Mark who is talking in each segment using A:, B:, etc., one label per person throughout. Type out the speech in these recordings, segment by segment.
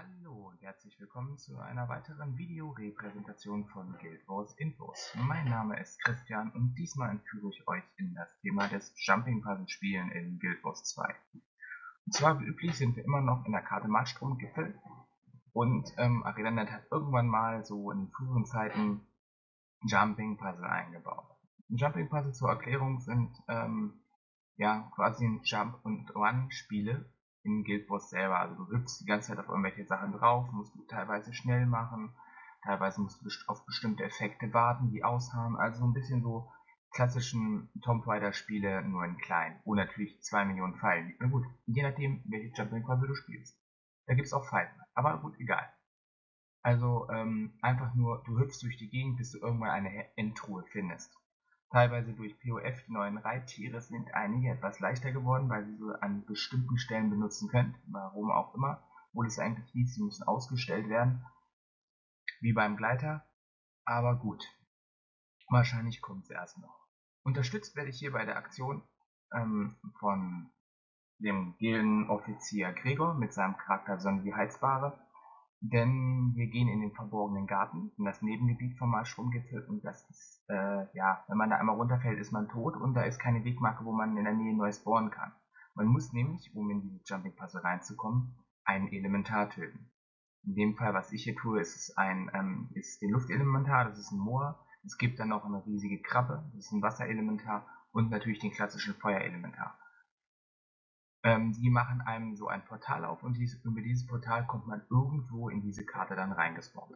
A: Hallo und herzlich willkommen zu einer weiteren Videorepräsentation von Guild Wars Infos. Mein Name ist Christian und diesmal entführe ich euch in das Thema des Jumping Puzzle Spielen in Guild Wars 2. Und zwar wie üblich sind wir immer noch in der Karte Marstrom-Gipfel und ArenaNet hat irgendwann mal so in früheren Zeiten Jumping Puzzle eingebaut. Jumping Puzzle zur Erklärung sind quasi ein Jump-and-Run-Spiele in Guild Wars selber. Also du hüpfst die ganze Zeit auf irgendwelche Sachen drauf, musst du teilweise schnell machen, teilweise musst du auf bestimmte Effekte warten, die aushauen. Also so ein bisschen so klassischen Tomb Raider Spiele, nur in klein. Und natürlich 2 Millionen Fallen. Na gut, je nachdem, welche Jumping Puzzle du spielst. Da gibt es auch Fallen. Aber gut, egal. Also einfach nur, du hüpfst durch die Gegend, bis du irgendwann eine Endtruhe findest. Teilweise durch POF, die neuen Reittiere, sind einige etwas leichter geworden, weil sie so an bestimmten Stellen benutzen könnt, warum auch immer, obwohl es eigentlich hieß, sie müssen ausgestellt werden, wie beim Gleiter, aber gut, wahrscheinlich kommt es erst noch. Unterstützt werde ich hier bei der Aktion von dem Gildenoffizier Gregor mit seinem Charakter Sonne die Heizbare, denn wir gehen in den verborgenen Garten, in das Nebengebiet vom Marschrumgipfel und das ist, wenn man da einmal runterfällt, ist man tot und da ist keine Wegmarke, wo man in der Nähe neu spawnen kann. Man muss nämlich, um in diese Jumping Puzzle reinzukommen, einen Elementar töten. In dem Fall, was ich hier tue, ist ist den Luftelementar, das ist ein Moor. Es gibt dann noch eine riesige Krabbe, das ist ein Wasserelementar und natürlich den klassischen Feuerelementar. Die machen einem so ein Portal auf und über dieses Portal kommt man irgendwo in diese Karte dann reingespawnt.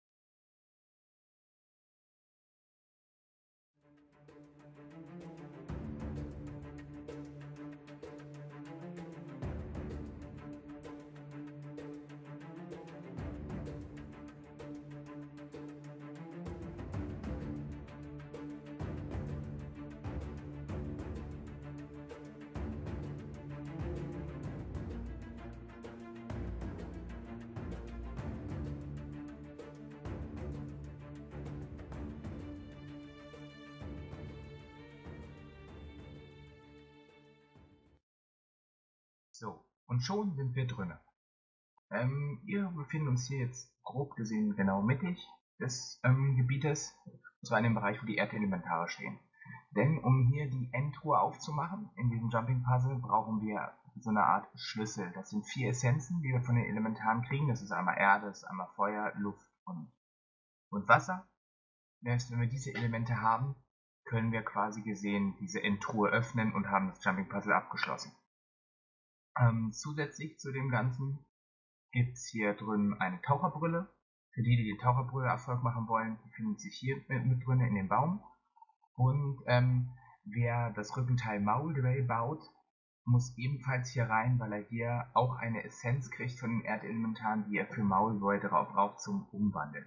A: So, und schon sind wir drinne. Wir befinden uns hier jetzt grob gesehen genau mittig des Gebietes, und zwar in dem Bereich, wo die Erdelementare stehen. Denn um hier die Endtruhe aufzumachen, in diesem Jumping Puzzle, brauchen wir so eine Art Schlüssel. Das sind 4 Essenzen, die wir von den Elementaren kriegen. Das ist einmal Erde, das ist einmal Feuer, Luft und Wasser. Erst wenn wir diese Elemente haben, können wir quasi gesehen diese Endtruhe öffnen und haben das Jumping Puzzle abgeschlossen. Zusätzlich zu dem Ganzen gibt es hier drin eine Taucherbrille. Für die den Taucherbrille Erfolg machen wollen, befindet sich hier mit drin in dem Baum. Und wer das Rückenteil Mauldray baut, muss ebenfalls hier rein, weil er hier auch eine Essenz kriegt von den Erdelementaren, die er für Maulroy drauf braucht zum Umwandeln.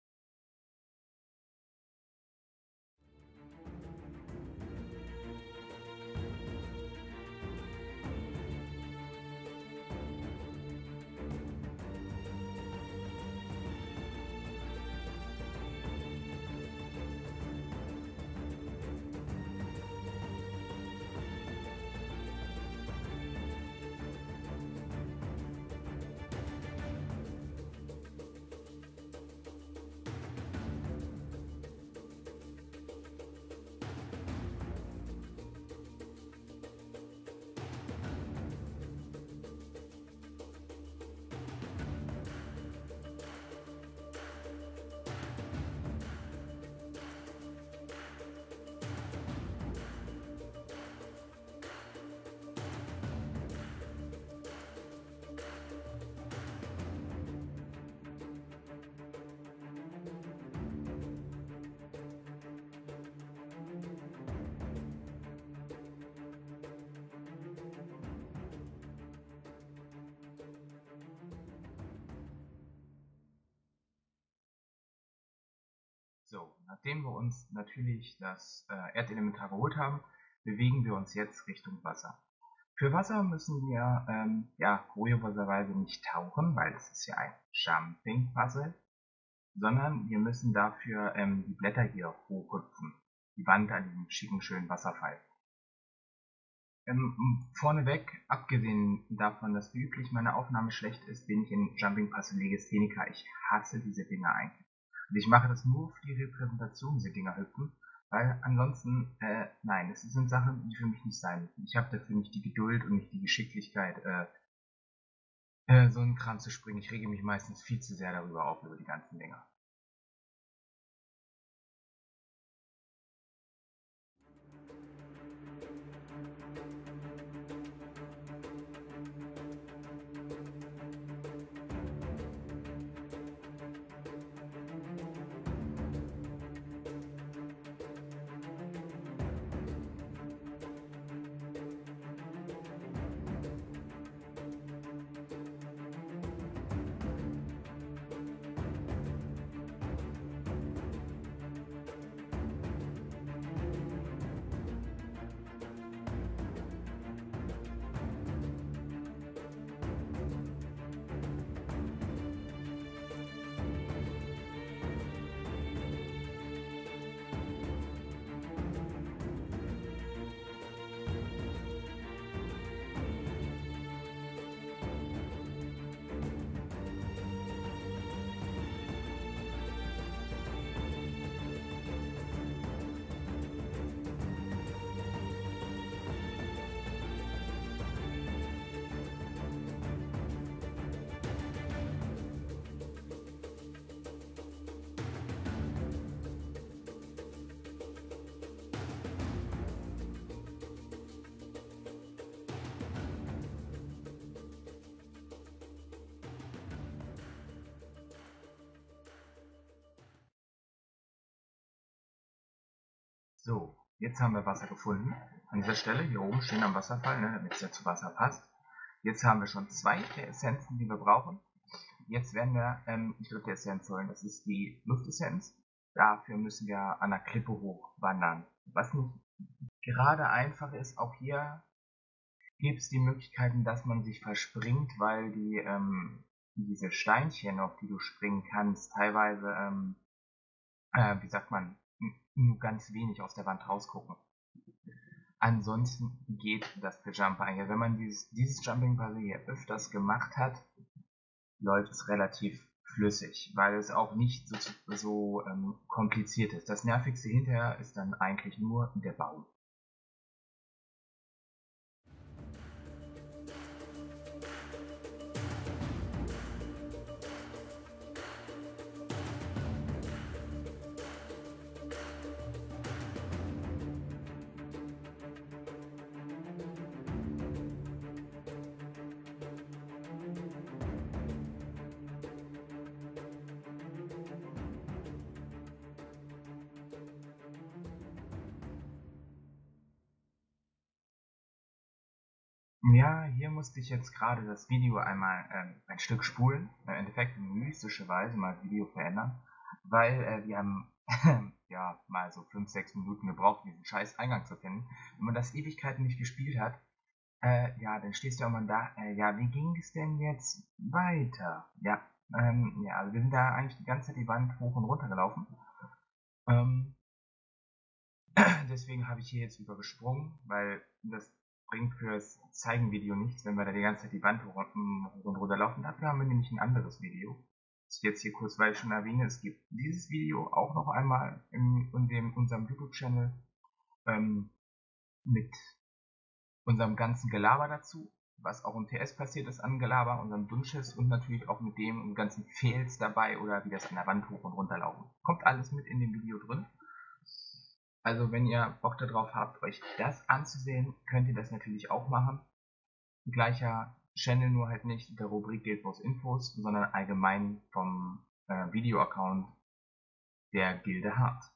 A: So, nachdem wir uns natürlich das Erdelementar geholt haben, bewegen wir uns jetzt Richtung Wasser. Für Wasser müssen wir kurioserweise nicht tauchen, weil es ist ja ein Jumping Puzzle, sondern wir müssen dafür die Blätter hier hochhüpfen. Die Wand an diesem schicken, schönen Wasserfall. Vorneweg, abgesehen davon, dass üblich meine Aufnahme schlecht ist, bin ich in Jumping Pass und Legastheniker. Ich hasse diese Dinger eigentlich. Und ich mache das nur für die Repräsentation, diese Dinger hüpfen, weil ansonsten, nein, es sind Sachen, die für mich nicht sein müssen. Ich habe dafür nicht die Geduld und nicht die Geschicklichkeit, so einen Kram zu springen. Ich rege mich meistens viel zu sehr darüber auf, über die ganzen Dinger. So, jetzt haben wir Wasser gefunden. An dieser Stelle, hier oben stehen am Wasserfall, ne, damit es ja zu Wasser passt. Jetzt haben wir schon 2 der Essenzen, die wir brauchen. Jetzt werden wir die 3. Essenz holen. Das ist die Luftessenz. Dafür müssen wir an der Klippe hochwandern. Was nicht gerade einfach ist, auch hier gibt es die Möglichkeiten, dass man sich verspringt, weil diese Steinchen, auf die du springen kannst, teilweise, wie sagt man, nur ganz wenig aus der Wand rausgucken. Ansonsten geht das für Jumper eigentlich. Wenn man dieses Jumping Puzzle hier öfters gemacht hat, läuft es relativ flüssig, weil es auch nicht so kompliziert ist. Das Nervigste hinterher ist dann eigentlich nur der Baum. Ja, hier musste ich jetzt gerade das Video einmal ein Stück spulen, im Endeffekt mystischerweise mal das Video verändern, weil wir haben ja mal so 5-6 Minuten gebraucht, diesen scheiß Eingang zu finden. Wenn man das Ewigkeiten nicht gespielt hat, ja, dann stehst du ja mal da, ja, wie ging es denn jetzt weiter? Ja, ja, also wir sind da eigentlich die ganze Zeit die Wand hoch und runter gelaufen. Deswegen habe ich hier jetzt übergesprungen, weil das bringt fürs Zeigen-Video nichts, wenn wir da die ganze Zeit die Wand hoch und runter laufen. Dafür haben wir nämlich ein anderes Video. Das ich jetzt hier kurzweilig schon erwähne. Es gibt dieses Video auch noch einmal in unserem YouTube-Channel mit unserem ganzen Gelaber dazu, was auch im TS passiert ist an Gelaber, unserem Dünnschiss und natürlich auch mit dem ganzen Fails dabei oder wie das an der Wand hoch und runter laufen. Kommt alles mit in dem Video drin. Also wenn ihr Bock darauf habt, euch das anzusehen, könnt ihr das natürlich auch machen. Gleicher Channel, nur halt nicht der Rubrik Guild Wars Infos, sondern allgemein vom Video-Account der Gilde Hart.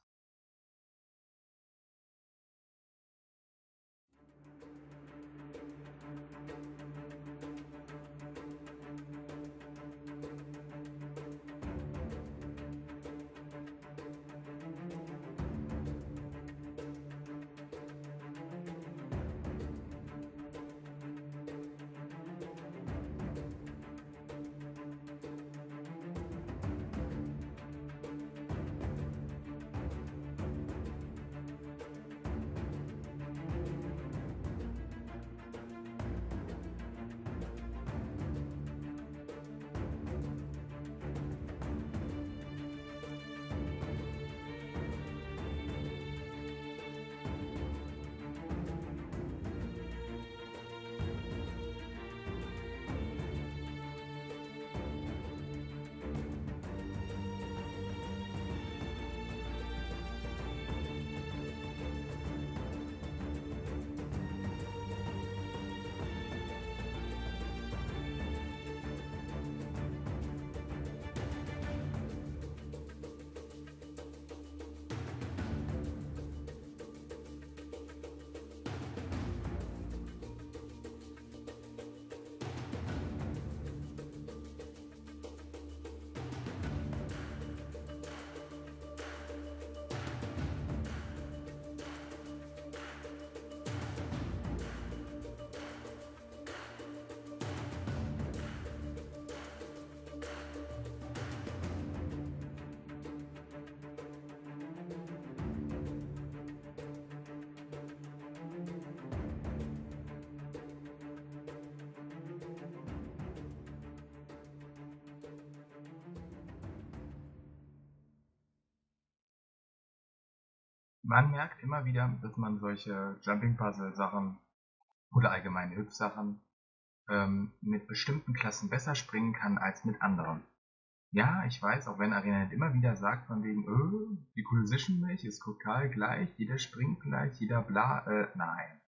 A: Man merkt immer wieder, dass man solche Jumping-Puzzle-Sachen oder allgemeine Hüpfsachen mit bestimmten Klassen besser springen kann als mit anderen. Ja, ich weiß, auch wenn ArenaNet immer wieder sagt von wegen, die Collision-Milch ist total gleich, jeder springt gleich, jeder bla, nein.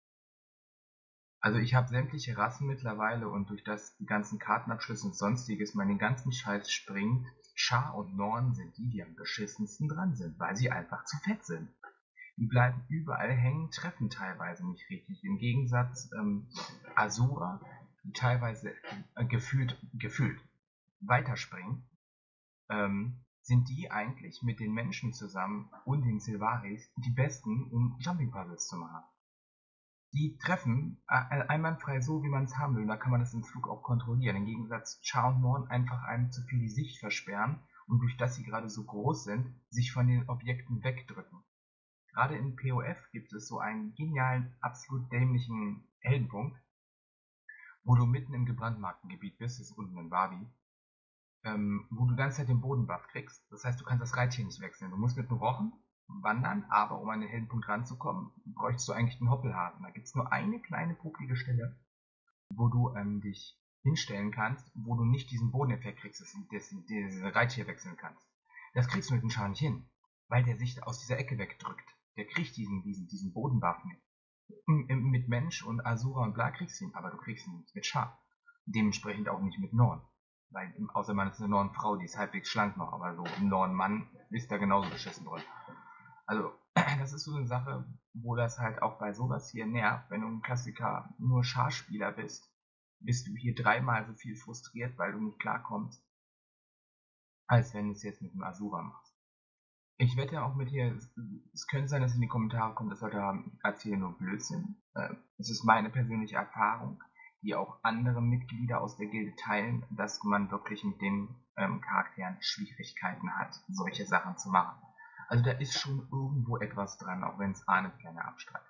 A: Also ich habe sämtliche Rassen mittlerweile und durch das die ganzen Kartenabschlüsse und sonstiges man den ganzen Scheiß springt, Char und Norn sind die am beschissensten dran sind, weil sie einfach zu fett sind. Die bleiben überall hängen, treffen teilweise nicht richtig. Im Gegensatz Asura, die teilweise gefühlt weiterspringen, sind die eigentlich mit den Menschen zusammen und den Silvaris die besten, um Jumping Puzzles zu machen. Die treffen einwandfrei so, wie man es haben will. Da kann man das im Flug auch kontrollieren. Im Gegensatz Char und Norn einfach einem zu viel die Sicht versperren und durch das sie gerade so groß sind, sich von den Objekten wegdrücken. Gerade in PoF gibt es so einen genialen, absolut dämlichen Heldenpunkt, wo du mitten im gebrandmarkten Gebiet bist, das ist unten in Barbie, wo du die ganze Zeit den Bodenbuff kriegst. Das heißt, du kannst das Reittier nicht wechseln. Du musst mit dem Rochen wandern, aber um an den Heldenpunkt ranzukommen, bräuchtest du eigentlich einen Hoppelhaken. Da gibt es nur eine kleine publige Stelle, wo du dich hinstellen kannst, wo du nicht diesen Bodeneffekt kriegst, dass du Reittier wechseln kannst. Das kriegst du mit dem Char nicht hin, weil der sich aus dieser Ecke wegdrückt. Der kriegt diesen Bodenbuff nicht. Mit Mensch und Asura und bla kriegst du ihn, aber du kriegst ihn nicht mit Char. Dementsprechend auch nicht mit Norn. Weil, außer man ist eine Norn-Frau, die ist halbwegs schlank noch, aber so ein Norn-Mann ist da genauso beschissen drin. Also, das ist so eine Sache, wo das halt auch bei sowas hier nervt. Wenn du ein Klassiker nur Char-Spieler bist du hier dreimal so viel frustriert, weil du nicht klarkommst, als wenn du es jetzt mit dem Asura machst. Ich wette auch mit hier, es könnte sein, dass in die Kommentare kommt, dass Leute haben, ich erzähle nur Blödsinn. Es ist meine persönliche Erfahrung, die auch andere Mitglieder aus der Gilde teilen, dass man wirklich mit den Charakteren Schwierigkeiten hat, solche Sachen zu machen. Also da ist schon irgendwo etwas dran, auch wenn es Arne gerne abstreitet.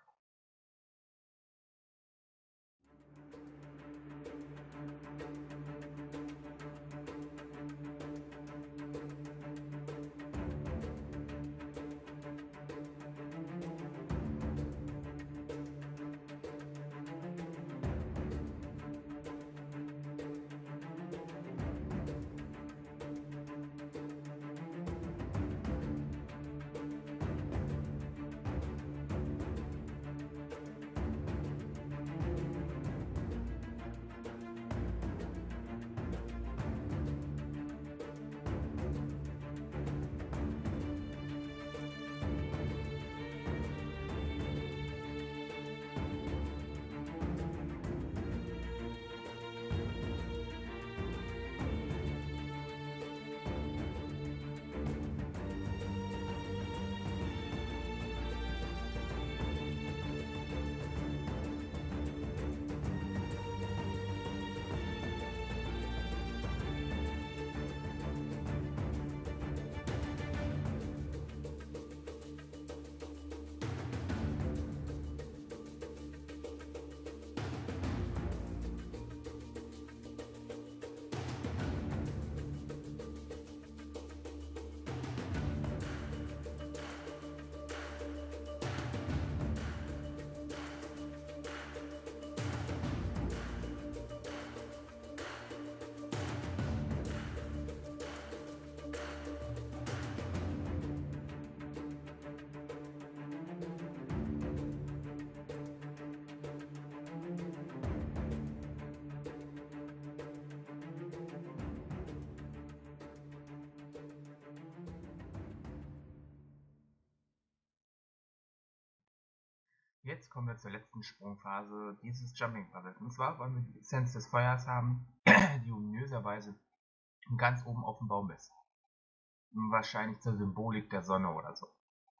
A: Jetzt kommen wir zur letzten Sprungphase dieses Jumping Puzzles. Und zwar wollen wir die Essenz des Feuers haben, die ominöserweise ganz oben auf dem Baum ist. Wahrscheinlich zur Symbolik der Sonne oder so.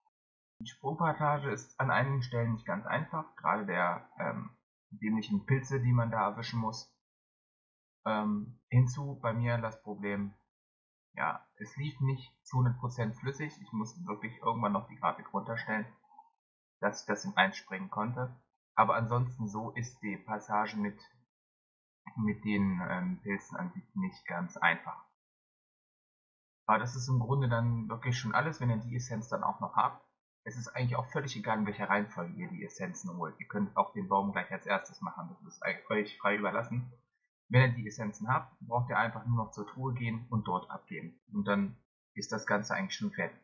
A: Die Sprungpassage ist an einigen Stellen nicht ganz einfach, gerade der dämlichen Pilze, die man da erwischen muss. Hinzu bei mir das Problem, ja, es lief nicht zu 100% flüssig. Ich musste wirklich irgendwann noch die Grafik runterstellen, dass ich das im Einspringen konnte. Aber ansonsten so ist die Passage mit den Pilzen an sich nicht ganz einfach. Aber das ist im Grunde dann wirklich schon alles, wenn ihr die Essenz dann auch noch habt. Es ist eigentlich auch völlig egal, in welcher Reihenfolge ihr die Essenzen holt. Ihr könnt auch den Baum gleich als erstes machen, das ist euch frei überlassen. Wenn ihr die Essenzen habt, braucht ihr einfach nur noch zur Truhe gehen und dort abgeben. Und dann ist das Ganze eigentlich schon fertig.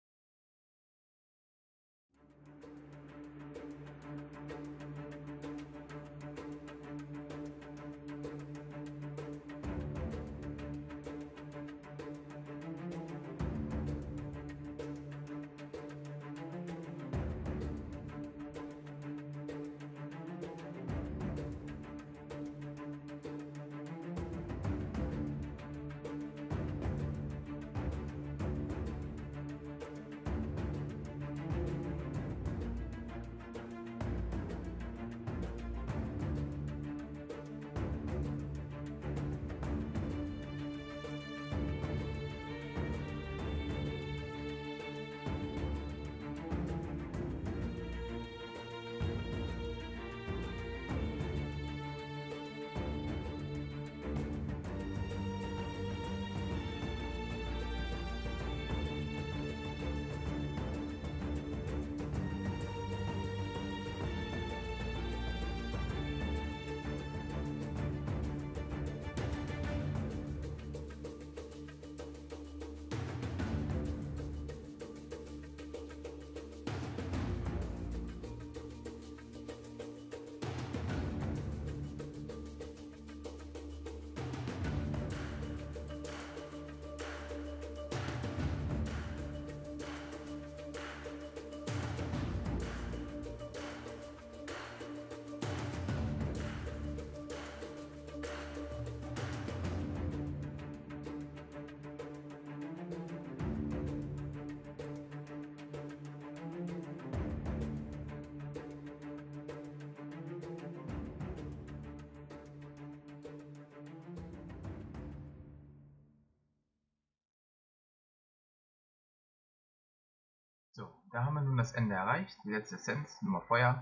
A: So, da haben wir nun das Ende erreicht, die letzte Essenz, Nummer Feuer.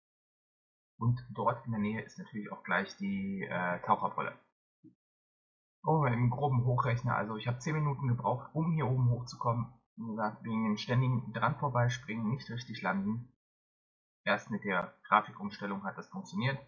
A: Und dort in der Nähe ist natürlich auch gleich die Taucherbrille. Oh, im groben Hochrechner, also ich habe 10 Minuten gebraucht, um hier oben hochzukommen. Wie gesagt, wegen dem ständigen dran vorbeispringen, nicht richtig landen. Erst mit der Grafikumstellung hat das funktioniert.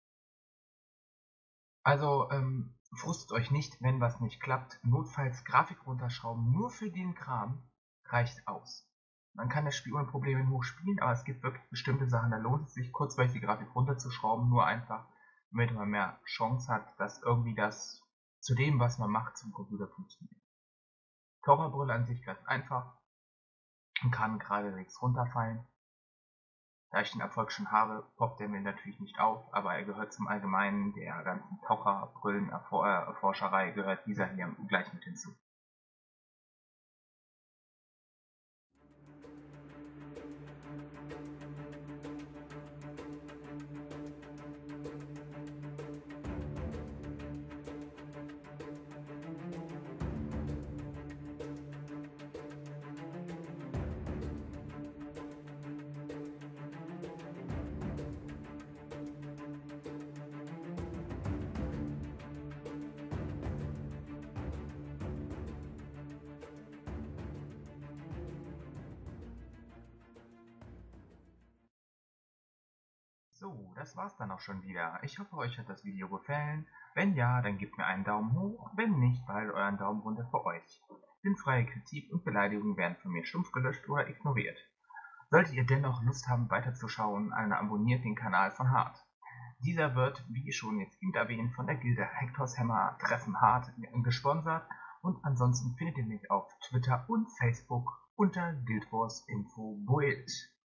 A: Also frustet euch nicht, wenn was nicht klappt. Notfalls Grafik runterschrauben, nur für den Kram reicht aus. Man kann das Spiel ohne Probleme hochspielen, aber es gibt wirklich bestimmte Sachen, da lohnt es sich, kurzweilig die Grafik runterzuschrauben, nur einfach, damit man mehr Chance hat, dass irgendwie das zu dem, was man macht, zum Computer funktioniert. Taucherbrille an sich ganz einfach und kann geradewegs runterfallen. Da ich den Erfolg schon habe, poppt er mir natürlich nicht auf, aber er gehört zum Allgemeinen der ganzen Taucherbrillen-Erforscherei, gehört dieser hier gleich mit hinzu. So, das war's dann auch schon wieder. Ich hoffe, euch hat das Video gefallen. Wenn ja, dann gebt mir einen Daumen hoch. Wenn nicht, behaltet euren Daumen runter für euch. Sinnfreie Kritik und Beleidigungen werden von mir stumpf gelöscht oder ignoriert. Solltet ihr dennoch Lust haben, weiterzuschauen, dann abonniert den Kanal von Hart. Dieser wird, wie schon jetzt eben erwähnt, von der Gilde Hectors Hammer Treffen Hart gesponsert. Und ansonsten findet ihr mich auf Twitter und Facebook unter Guild Wars Info Build.